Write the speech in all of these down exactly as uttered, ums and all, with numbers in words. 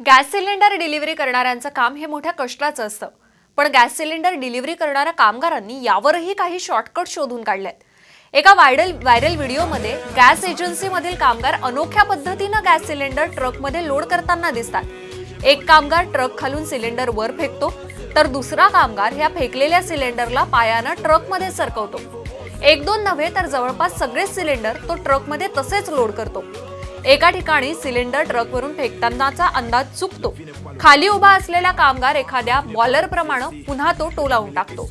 Gas cylinder delivery करणाऱ्यांचं काम हे मोठ्या कष्टाचं असतं, पण गॅस सिलेंडर डिलिव्हरी करणाऱ्या कामगारांनी यावरही काही शॉर्टकट शोधून काढलेत। एका व्हायरल व्हायरल व्हिडिओमध्ये गॅस एजन्सीमधील कामगार अनोख्या पद्धतीने गॅस सिलेंडर ट्रकमध्ये लोड करताना दिसतात। एक कामगार ट्रक खालून सिलेंडर वर फेकतो, तर दुसरा कामगार या फेकलेल्या सिलेंडरला पायाने ट्रकमध्ये सरकवतो। एक दोन नव्हे तर जवळपास सगळे सिलेंडर तो ट्रकमध्ये तसेच लोड करतो। एका ठिकाणी सिलेंडर ट्रकवरून फेकतानाचा अंदाज चुकतो। खाली उभा असलेला कामगार एखाद्या बॉलर प्रमाणे पुन्हा तो टोलावून टाकतो।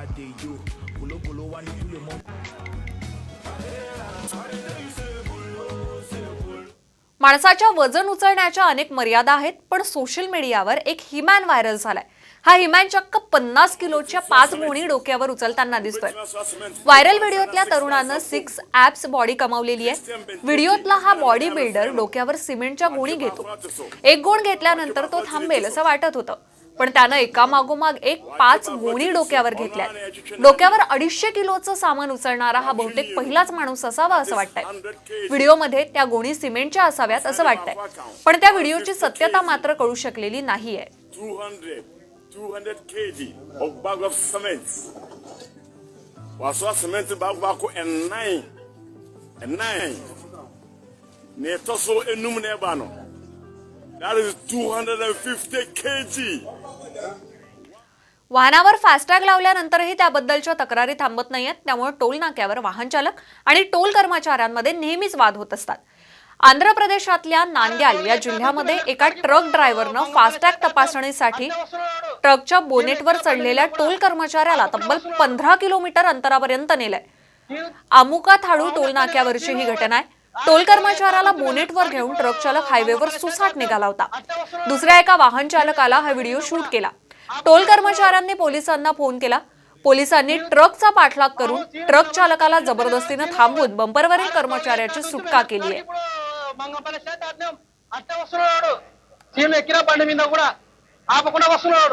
माणसाच्या वजन उचलण्याच्या अनेक मर्यादा आहेत, पण सोशल मीडियावर एक हिमॅन व्हायरल झालाय। हा हिमॅन चक्क पन्नास किलोच्या पाच गोणी डोक्यावर उचलताना दिसतोय। व्हायरल व्हिडिओतल्या तरुणानं सिक्स ॲप्स बॉडी कमावलेली आहे। व्हिडिओतला हा बॉडी बिल्डर डोक्यावर सिमेंटच्या गोणी घेतो। एक गोण घेतल्यानंतर तो थांबेल असं वाटत होतं, पण त्यानं एका मागोमाग एक पाच गोणी डोक्यावर घेतल्या। डोक्यावर अडीचशे किलोचं सामान उचलणारा हा बहुतेक पहिलाच माणूस असावा असं वाटतंय। व्हिडिओमध्ये त्या गोणी सिमेंटच्या असाव्यात असं वाटतंय, पण त्या व्हिडिओची सत्यता मात्र कळू शकलेली नाहीये। two hundred kilograms of bag of cement. Waswa cement bag bako en nine. En nine. Ne toso enum ne bano. That is two hundred fifty kilograms. वाहनावर फास्टॅग लावल्यानंतरही त्याबद्दलच्या तक्रारी थांबत नाहीयेत, त्यामुळे टोल नाक्यावर वाहन चालक आणि टोल कर्मचाऱ्यांमध्ये नेहमीच वाद होत असतात। आंध्र प्रदेशातल्या नांद्याल या जिल्ह्यामध्ये एका ट्रक ड्रायव्हरनं फास्टॅग तपासणीसाठी ट्रकच्या बोनेटवर चढलेल्या टोल कर्मचाऱ्याला तब्बल पंधरा किलोमीटर अंतरापर्यंत नेलंय। आमुका थाडू टोल नाक्यावरची ही घटना आहे। टोल कर्मचाऱ्याला बोनेटवर घेऊन ट्रक चालक हायवेवर सुसाट निघाला होता। दुसऱ्या एका वाहन चालकाला हा व्हिडिओ शूट केला। टोल कर्मचाऱ्यांनी पोलिसांना फोन केला। पोलिसांनी ट्रकचा पाठलाग करून ट्रक चालकाला जबरदस्तीने थांबवून बंपरवरील कर्मचाऱ्याची सुटका केली आहे।